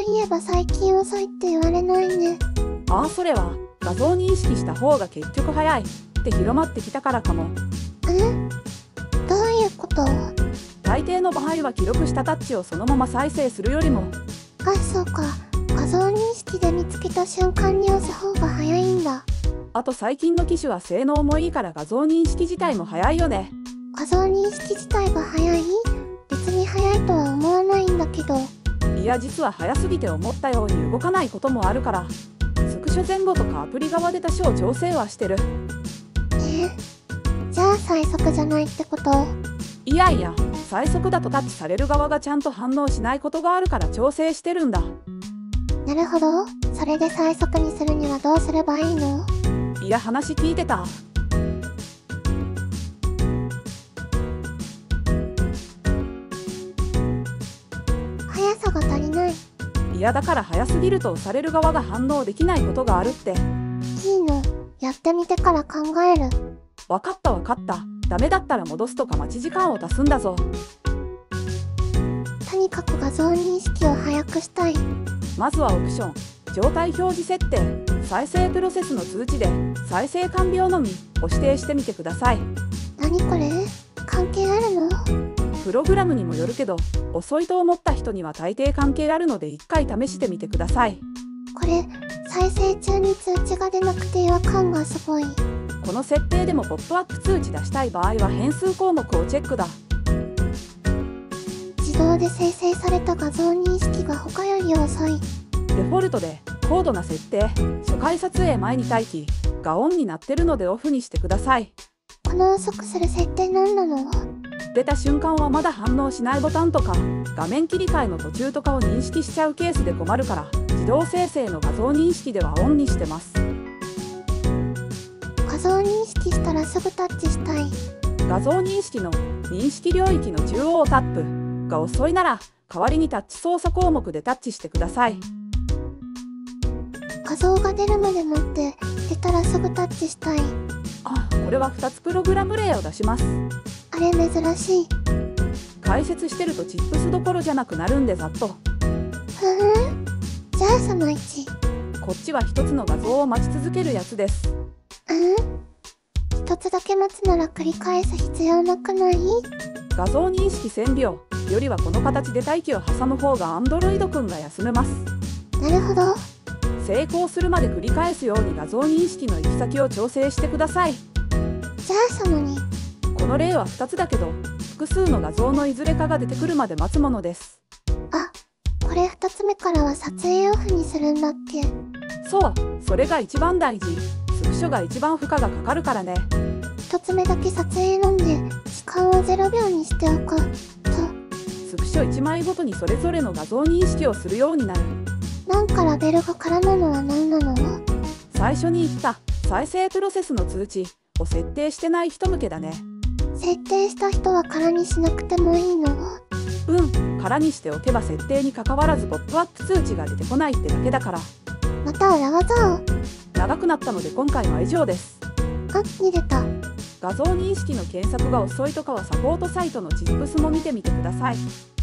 いえば最近遅いって言われないね。 ああ、それは画像認識した方が結局早いって広まってきたからかも。 どういうこと？ 大抵の場合は記録したタッチをそのまま再生するよりも。 あ、そうか。画像認識で見つけた瞬間に押す方が早いんだ。 あと最近の機種は性能もいいから画像認識自体も早いよね。 画像認識自体が早い？別に早いとは思わないんだけど。 いや、実は早すぎて思ったように動かないこともあるから、スクショ前後とかアプリ側で多少調整はしてる。 じゃあ最速じゃないってこと？ いやいや、最速だとタッチされる側がちゃんと反応しないことがあるから調整してるんだ。 なるほど。それで最速にするにはどうすればいいの？ いや、話聞いてた？ 速さが足りない。 いや、だから早すぎると押される側が反応できないことがあるって。 いいの。やってみてから考える。 わかったわかった。ダメだったら戻すとか待ち時間を足すんだぞ。 とにかく画像認識を早くしたい。 まずはオプション、状態表示設定、再生プロセスの通知で再生完了のみを指定してみてください。 何これ？関係あるの？ プログラムにもよるけど、遅いと思った人には大抵関係あるので一回試してみてください。 これ、再生中に通知が出なくて違和感がすごい。 この設定でもポップアップ通知出したい場合は変数項目をチェックだ。 自動で生成された画像認識が他より遅い。 デフォルトで高度な設定、初回撮影前に待機がオンになってるのでオフにしてください。 この遅くする設定何なの？ 出た瞬間はまだ反応しないボタンとか画面切り替えの途中とかを認識しちゃうケースで困るから、自動生成の画像認識ではオンにしてます。 画像認識したらすぐタッチしたい。 画像認識の認識領域の中央タップが遅いなら、代わりにタッチ操作項目でタッチしてください。 画像が出るまで待って、出たらすぐタッチしたい。 あ、これは2つプログラム例を出します。 あれ珍しい。 解説してるとチップスどころじゃなくなるんでざっと。 じゃあその1。 こっちは1つの画像を待ち続けるやつです。 1つだけ待つなら繰り返す必要なくない？ 画像認識1000秒よりはこの形で待機を挟む方が Android くんが休めます。 なるほど。 成功するまで繰り返すように画像認識の行き先を調整してください。 じゃあその2。 この例は2つだけど、複数の画像のいずれかが出てくるまで待つものです。 あ、これ2つ目からは撮影オフにするんだっけ？ そう、それが一番大事。スクショが一番負荷がかかるからね。 1つ目だけ撮影なんで、時間を0秒にしておくと。 スクショ1枚ごとにそれぞれの画像認識をするようになる。 なんかラベルが空なのは何なの？ 最初に言った再生プロセスの通知を設定してない人向けだね。 設定した人は空にしなくてもいいの？ 空にしておけば設定に関わらずポップアップ通知が出てこないってだけだから。 また裏技を。 長くなったので今回は以上です。 に出た。 画像認識の検索が遅いとかはサポートサイトのチップスも見てみてください。